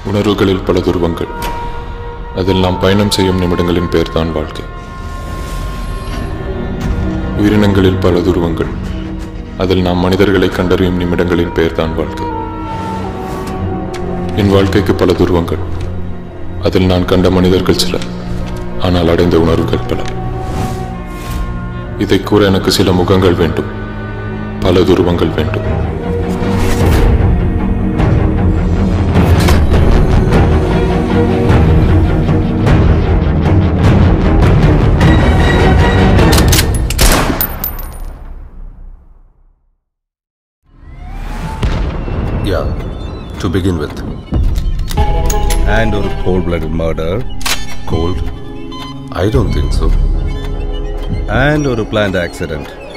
உணர்வுகளில் பல துருவங்கள், அதில் நாம் பயணம் செய்யும் நிமிடங்களின் பெயர்தான் வாழ்க்கை. உயிரினங்களில் பல துருவங்கள், அதில் நாம் மனிதர்களை கண்டறியும் நிமிடங்களின் பெயர்தான் வாழ்க்கை. என் வாழ்க்கைக்கு பல துருவங்கள், அதில் நான் கண்ட மனிதர்கள் சிலர், ஆனால் அடைந்த உணர்வுகள் பல. இதை கூற எனக்கு சில முகங்கள் வேண்டும், பல துருவங்கள் வேண்டும். Yeah, to begin with. And a cold-blooded murder. Cold? I don't think so. And a planned accident.